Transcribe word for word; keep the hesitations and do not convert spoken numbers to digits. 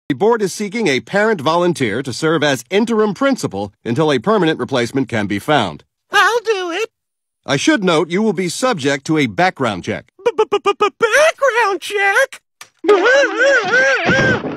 The board is seeking a parent volunteer to serve as interim principal until a permanent replacement can be found. I'll do it. I should note you will be subject to a background check. B-b-b-b-background check?